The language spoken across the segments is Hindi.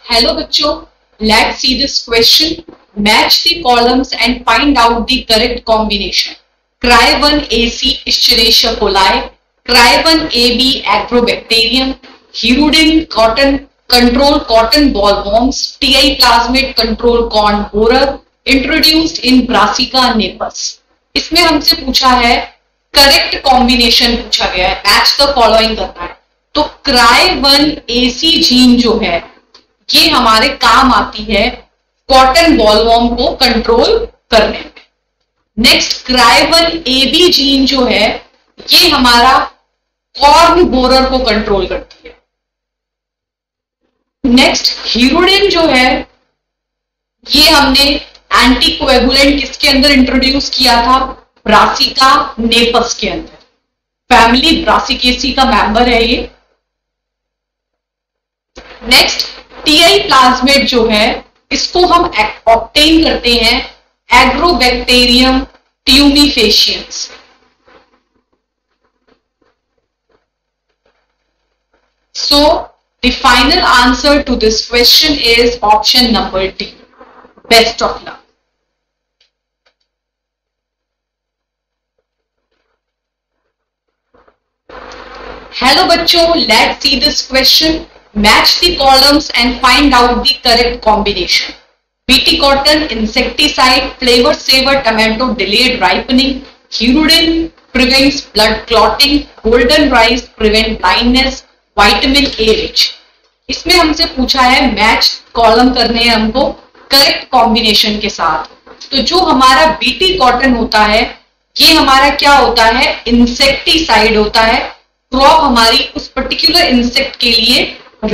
Hello bachcho, let's see this question. Match the columns and find out the correct combination. Cry1 AC Escherichia coli, Cry1 AB Agrobacterium, Hirudin cotton control cotton bollworms, TI plasmid control corn borer, introduced in Brassica napus. इसमें हमसे पूछा है करेक्ट कॉम्बिनेशन पूछा गया है, मैच द फॉलोइंग करना है। तो Cry1 AC जीन जो है ये हमारे काम आती है कॉटन बॉलवॉर्म को कंट्रोल करने में। नेक्स्ट Cry1 AB जीन जो है ये हमारा कॉर्न बोरर को कंट्रोल करती है। नेक्स्ट हिरुडिन जो है ये हमने एंटीकोएगुलेंट किसके अंदर इंट्रोड्यूस किया था? ब्रासिका नेपस के अंदर। फैमिली ब्रासिकेसी का मेंबर है ये। नेक्स्ट टीआई प्लाज्मिड जो है इसको हम ऑब्टेन करते हैं Agrobacterium tumefaciens. So the final answer to this question is option number D. Best of luck. Hello bachcho, let's see this question. Match the columns and find out the correct combination. BT cotton, insecticide, flavor saver tomato, delayed ripening, hirudin prevents blood clotting, golden rice prevent blindness, vitamin A rich. इसमें हमसे पूछा है मैच कॉलम करने हैं हमको करेक्ट कॉम्बिनेशन के साथ। तो जो हमारा बीटी कॉटन होता है ये हमारा क्या होता है? इंसेक्टिसाइड होता है। क्रॉप हमारी उस पर्टिकुलर इंसेक्ट के लिए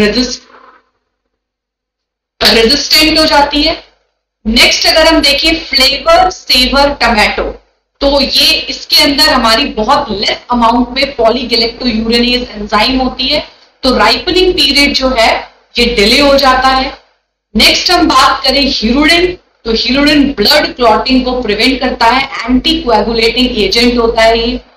रेजिस्टेंट हो जाती है। नेक्स्ट अगर हम देखें फ्लेवर सेवर टमाटो, तो ये इसके अंदर हमारी बहुत लेस अमाउंट में पॉलीगैलेक्टोयूरेनेज एंजाइम होती है, तो राइपनिंग पीरियड जो है ये डिले हो जाता है। नेक्स्ट हम बात करें हिरुडिन, तो हिरुडिन ब्लड क्लॉटिंग को प्रिवेंट करता है, एंटी कोएगुलेटिंग एजेंट होता है ये।